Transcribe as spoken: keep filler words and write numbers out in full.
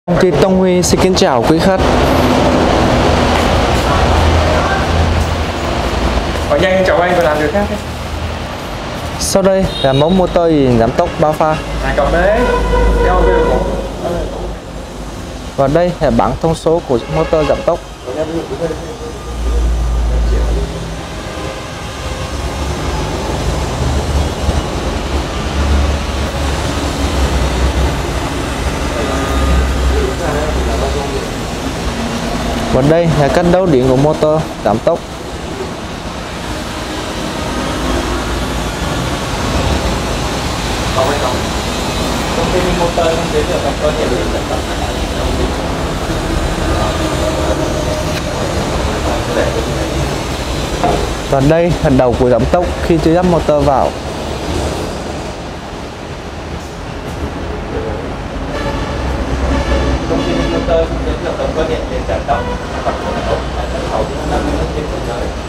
Công ty Tông Huy xin kính chào quý khách. Hỏi nhanh cháu anh vừa làm việc khác đấy. Sau đây là mẫu motor gì giảm tốc ba pha. À cọc đấy. Đeo về một. Và đây là bảng thông số của motor giảm tốc. Và đây là cách đấu điện của motor giảm tốc. Công ty motor không giới thiệu động cơ điện để giảm tốc. Và đây là đầu của giảm tốc khi chưa lắp motor vào. Công ty motor không giới thiệu động cơ điện để giảm tốc. Và có thể hậu năm mươi trên thế giới.